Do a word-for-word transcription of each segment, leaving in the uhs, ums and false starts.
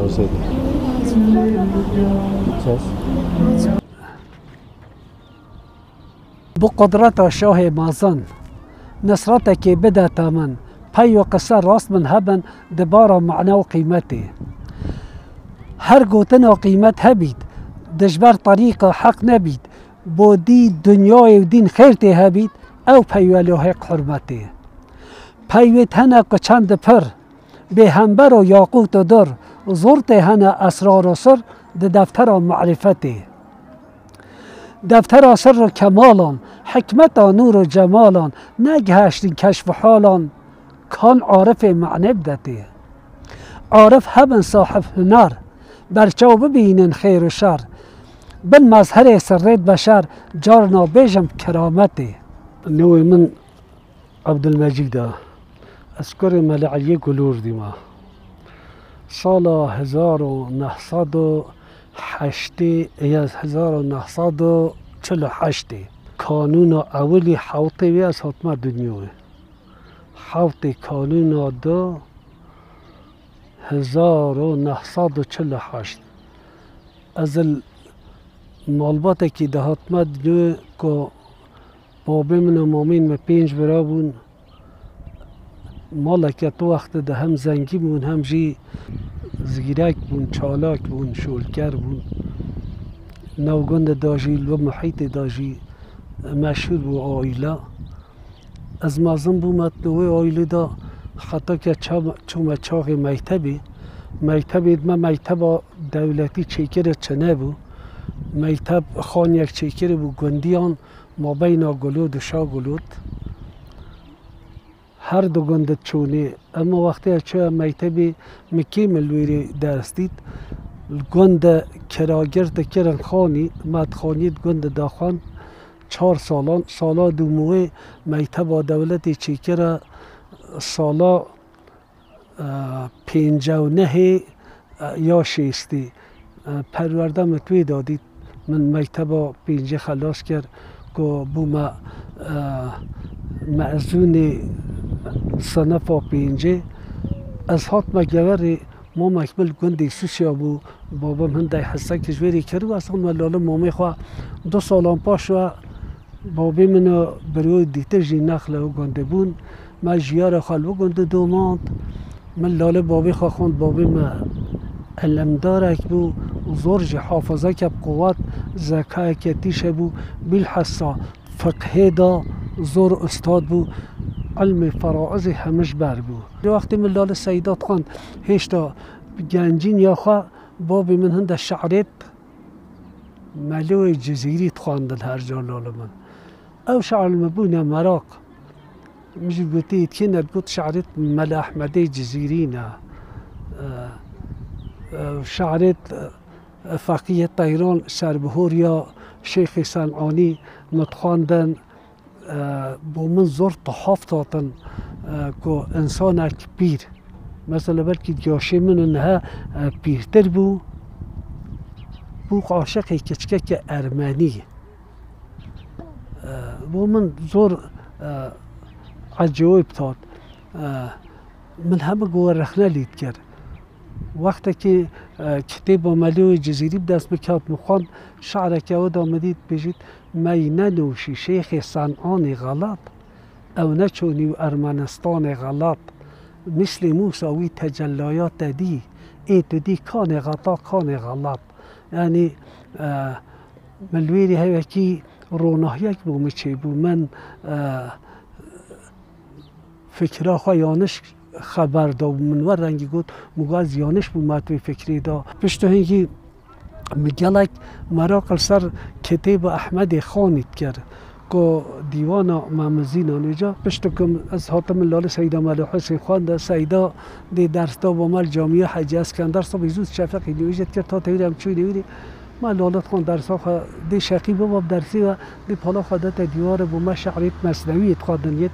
بپرسید. بو قدرت شاه مازن نصرت که بده تامن پی و قصه راست من هبن دبارا معنا و قیمتی هر گوتن و قیمت هبید دجبر طریق حق نبید بودی دنیای و دین خیرتی هبید او پیوالو حق حرمتی پیوت هنه که چند پر به همبر و یاقوت و در زورت هنه اسرار و سر ده دفتر و معرفتی دفتر سر و کمالان حکمت و نور و جمالان نگهشتین کشف و حالان کان عارف معنی بدتی عارف هبن صاحب هنر برچو ببینن خیر و شر بن مظهر سرید بشر جارنا بیجم کرامتی نوی من عبدالمجید اسکر ملعیه گلور دیما سال هزار و نهصد و هشتی یا هزار و نهصد و چل و هشتی کانون اولی حوطی وی از حتما دنیوی حوطی کانون دو هزار و نهصد و چل و هشت از المالبات که ده حتما دنیوی که بابی من و مامین و پینج برا بون مالا که تو وقت ده هم زنگی بون هم جی زگیرک بون چالاک بون شولکر بون نوگند داجی و محیط داجی مشهور بو آیلا از مازم بو مطلوه آیلا دا حتی که چوم چاق میتبی میتبی ما میتب دولتی چیکر چنه بو میتب خان یک چیکر بو گندیان ما بین گلود و شا گلود هر دو گند چونه اما وقتی چه میتبی مکی ملویری درستید گند کراگرد کرن خانی مد خانید گند داخان چهار سالان سالا دو موه میتبا دولتی چیکر سالا پینجه و نه یا شیستی پرورده متوی دادید من میتبا پینجه خلاص کرد که بو ما معزون صنف و پینجه از هات مگوری ما مکمل گندی سوسیا بو بابام هنده حسه کشوری کرد و اصلا ملاله مامی خواه دو سالان پاش و بابی منو بروی دیتر جی نخله و گنده بون ما جیار خلو گنده دوماند من لاله بابی خواه خوند بابی ما علمدارک بو زور جی حافظه که بقوات زکای که تیشه بو بالحصا فقه دا زور استاد بو علم فرائض همش بر بو وقتی من لاله سیدات خواند هشتا گنجین یا خواه بابی من هنده شعرت ملوی جزیری خواندن هر جا لاله من او شعر مبونه مراق مش قلتي كنا قلت شعرت ملا احمدي جزيرينا شعرت فقيه طيران سربهوريا شيخ صنعاني متخواندن بو من زور تحاف تاتن كو انسانك بير مثلا بلكي جاشي من انها بيرتر بو بو عاشق كچكك ارمني بو من زور عجوب تاد من همه گوه رخنه لید کرد وقتی که کتاب ملوی جزیری بدست بکرد مخوان شعر که او آمدید بجید می ننوشی شیخ صنعان غلط او نچونی و ارمنستان غلط مثل موسوی تجلایات دی ای تو دی کان غطا کان غلط یعنی ملویری هایی که روناهیک بو میچه بو من فکرها خواه یانش خبر دا منور رنگی گود مگه از یانش بو مطوی فکری دا پشتو هنگی مگلک مراقل سر کتاب احمد خانید کرد که دیوان ممزین آنجا پشتو که از حاتم لاله سیدا ملو حسین خان دا سیدا دی درس دا با مل جامعه حجی اسکندر صبح زود شفقی نیویجت کرد تا تاویری همچوی نیویری ما لالت خان درس ها دی شقی باب درسی و دی پالا خودت دیوار با ما شعریت مصنوی اتخادنیت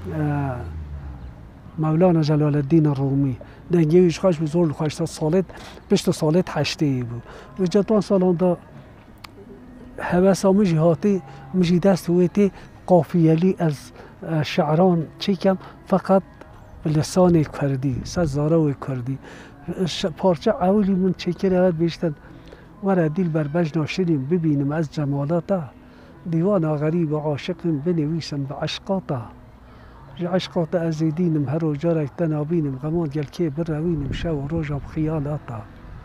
مولانا جلال الدین الرومی دنگیویش خوش بزرگ خوشتا سالت پشت سالت هشتی بود و جدوان سالان دا حوثا مجی هاتی مجی دست هویتی قافیلی از شعران چیکم فقط بلسان کردی سزاره و کردی پارچه اولی من چکر اول بیشتن ورا دیل بر بجنا شدیم ببینم از جمالاتا دیوان غریب و عاشقم بنویسم به عشقاتا عشقاتا از دینم هر و جارک تنابینم غمان گل که بروینم شو و روژم خیالاتا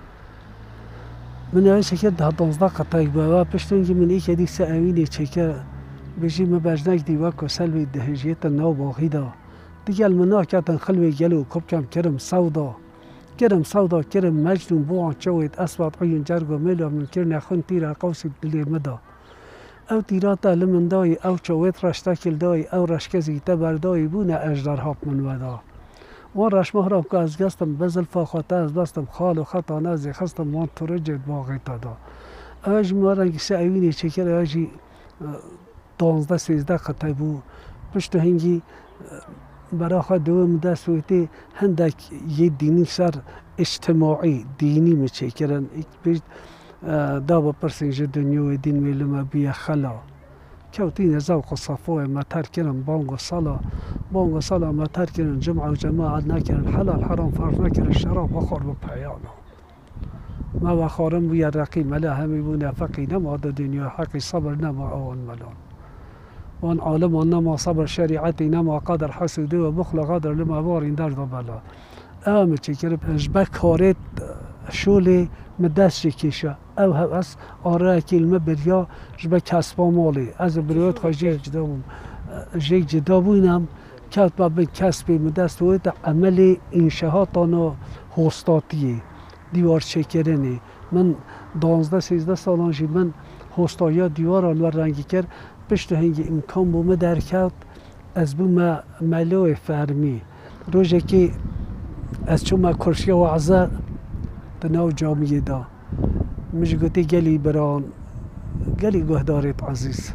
من اولی چکر ده دانزده قطعی باوا پشتون که من ایک دیک سه چکر بجی مبجنک دیوا که سلوی دهجیت نو باقی دا دیگل منا کتن خلوی گلو کب کم کرم سودا کرم سودا کرم مجنون بوان چوید اسود عیون جرگ و ملو من کرن خون تیرا قوسی دلی مدا او تیراتا لمن دای او چوید رشتکل دای او رشکزی تبردای بونه اجدر هاپ من ودا وان رش مهرم که از گستم بزل فاخاته از بستم خال و خطا نزی خستم وان ترجد باقی تادا اوش مارنگی سه اوینی چکر اوشی دانزده سیزده قطعی بو پشت هنگی برای خود دوم دست ویتی هندک یه دینی سر اجتماعی دینی میچه کرن بیشت دا با پرسنج دنیای دین میلما بیا خلا کوتین زوق و صفوه متر کرن بانگ و صلا بانگ و صلا متر کرن جمعه و جماعت نکرن حلال حرام فرض نکرن شراب بخور و پیانا ما بخورم بیا رقی ملا همی بونه فقی نما دا دنیا حقی صبر نما آن ملان وان عالم و نما صبر شریعتی نما قدر حسوده و بخل قدر لما بارین درد و بلا اما چه کرب جبک کارت شولی مدست کیشه او هست آره کلمه بریا جبک کسبا مالی از بریات خواه جیگ جدا بوم جیگ جدا بوینم که با به کسبی مدست وید عمل انشهاتان و هستاتیه دیوار چکرنه من دانزده سیزده سالانجی من هستایا دیواران و رنگی کرد پشت هنگی امکان بومه درکت از بومه ملو فرمی روژه که از چومه کرشی و عزا تناو جامعه دا مش گوتی گلی بران گلی گهدارت عزیز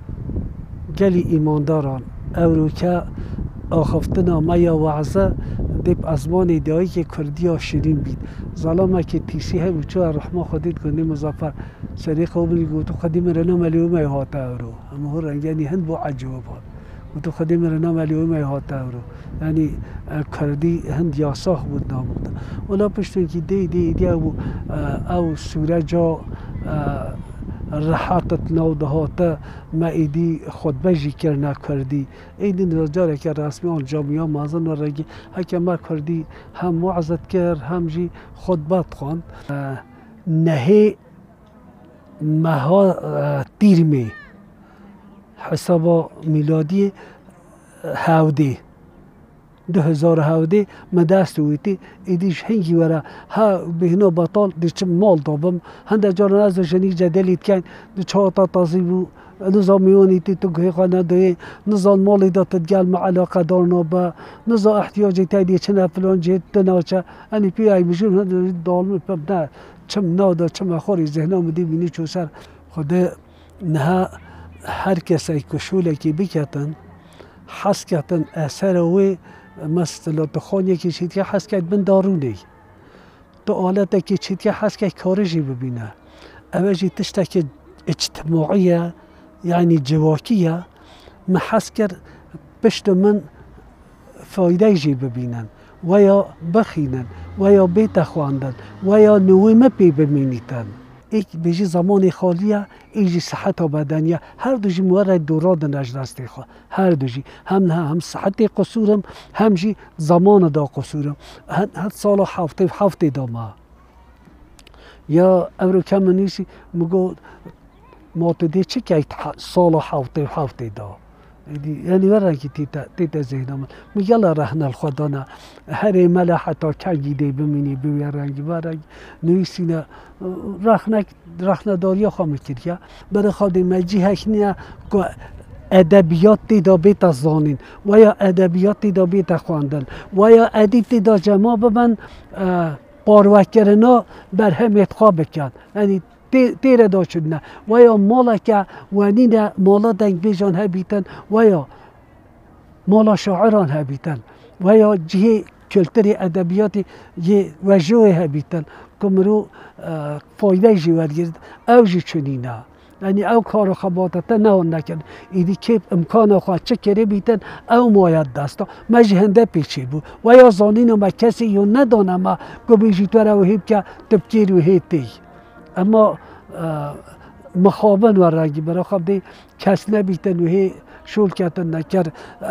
گلی ایمانداران او که آخفتنا میا و عزا دیب ازمان دایی که کردی ها شیرین بید ظلامه که تیسی هم چو رحمه خودید کنی مزافر سری خوبلی گوتو خدیم رنا ملیومه هاته رو اما هر رنگانی هند با عجوب ها گوتو خدیم رنا ملیومه هاته رو یعنی کردی هند یاساخ بود ناموده ولی پشتون که دی دی دی او او سوره جا راحتت نو دهاته ما ایدی خطبه جی کرنا کردی ایدی نجاره که رسمی آن جامعه مازن و رگی هکه ما کردی هم وعظت کرد هم جی خطبت خواند نهی مها تیرمی حساب میلادی هاودی دو هزار هاودی ما دست ویتی ایدیش هنگی ورا ها بهنا بطال دیش مال دابم هنده جارن از جنی جدلیت کن دی چهاتا تازی بو نظامیونی تی تو گهی خانه دوی نظام مالی دا تدگل مع علاقه دارنا با نظام احتیاجی تایدی چنه فلان جهت دناچه انی پی ای بجون هنده دالمه پب نه چم نادا چم اخوری ذهنم دی بینی چو سر خدا نه هر کسی کشوله که بکتن حس کتن اثر وی مثلا تو خانه که چیت که حس کرد بن دارونی تو آلت که چیت که حس کرد کارجی ببینه اوجی تشتا که اجتماعیه یعنی جواکیه ما حس کرد پشت من فایده جی ببینن و یا بخینن و یا بیت خواندن و یا نویمه پی ببینیدن ایک بیجی زمان خالیه ایجی صحت و بدنیه هر دو جی مورد دوراد نجدستی خواه هر دو جی هم نه هم صحت قصورم هم جی زمان دا قصورم هر سال هفته هفته دا ما یا امرو کم نیسی مگو ما تو دی چی که سال هفته هفته دا یعنی ورنگی تیتا تیتا زیدم میگل رهن الخدانا هر ملا حتی کنگی دی بمینی بوی رنگی ورنگی نویسینه رخنه رخنه داریا خواه میکریا برای خواهد مجی هکنیه که ادبیات دیدا بیت زانین و یا ادبیات دیدا بیت خواندن و یا ادیب دیدا جمع ببن پاروکرنا بر هم اتخواه بکن یعنی تیره دا شدنه و یا مالا که ونین مالا دنگ بیجان هبیتن و یا مالا شاعران هبیتن و یا جهه کلتری ادبیاتی یه وجوه هبیتن که مرو فایده جی ورگرد او جی چنینه یعنی او کار خباتت نه نکرد ایدی که امکان خواهد چه کره بیتن او ماید دستا ما جهنده پیچی بود و یا زانین ما کسی یو ندانم ما گو بیشی تو رو هیب که تبکیر و هیتی اما مخابن و رنگی برای خب دی کس نبیتن و هی شول کتن نکرد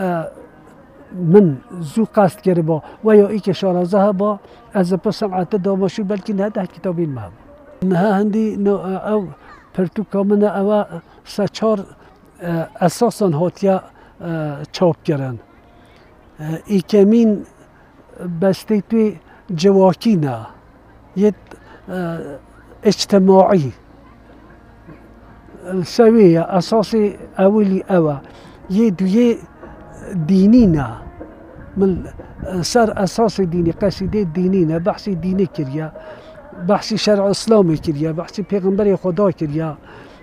من زو قصد کرده با و یا ای که شارازه با از پس سمعت داماشی بلکه نه ده کتابین ما نه هندی نو او پرتو کامن او سچار اساسا هاتیا چاپ کردن ای کمین بسته توی جواکی نه یه اجتماعی سویه اساس اولی اوه یه دویه دینی نه من سر اساس دینی قصیده دینی نه بحث دینی کریا بحث شرع اسلامی کریا بحث پیغمبر خدا کریا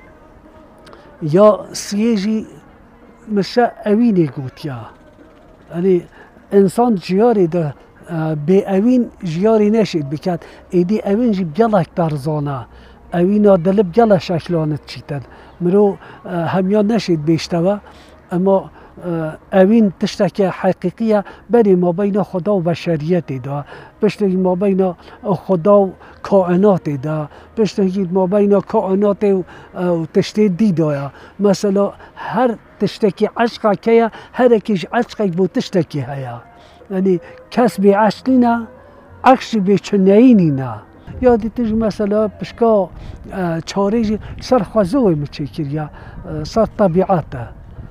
یا سیجی مثل اوینی گوتیا یعنی انسان جیاری ده به اوین جیاری نشید بکد ایدی اوین جی بگلک درزانه اوینا دلب گله شکلانت چیتن مرو همیان نشید بیشتوه اما اوین تشتکی حقیقیه بین ما بین خدا و بشریت ده بشتکی ما بین خدا و کائنات ده بشتکی ما بین کائنات و تشتی دیده مثلا هر تشتکی عشقه که هر اکیش عشقه بو تشتکی هیا یعنی کس بی عشقی نه عکس بی چنینی نه یادی تیج مثلا پشکا چاره سر خوزوی میچه کریا سر طبیعته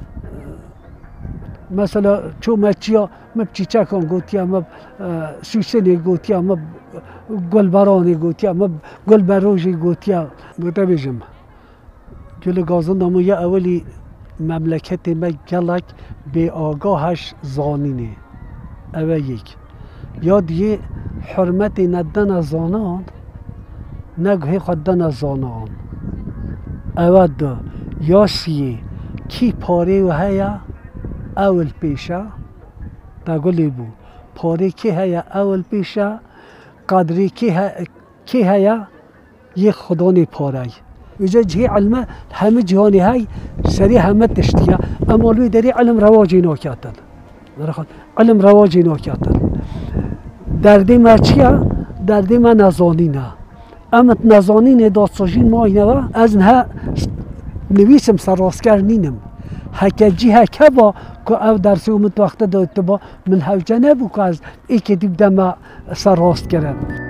مثلا چو مچیا مب چیچکان گوتیا مب سوسنی گوتیا مب گلبرانی گوتیا مب گلبروجی گوتیا گوتا بیجم گل گازن نامو یا اولی مملکت ما گلک به آگاهش زانینه اوه یک یاد یه حرمت ندن زانان نگه خودن زانان اوه دو یا سیه کی پاره و هیا اول پیشه تا گلی بو پاره کی هیا اول پیشه قدری کی هیا یک خدانی پاره وجه جهی علمه همه جهانی های سری همه تشتیه اما لوی داری علم رواجی ناکاتن علم رواجی ناکاتن دردی ما چیه؟ دردی ما نزانینه اما نزانین داستاجین ما اینه از نه نویسم سراسکر نینم هکه جی هکه با که او درسی و متوقت داد با من حوجه نبو که از ای که دیب دم سراست کرد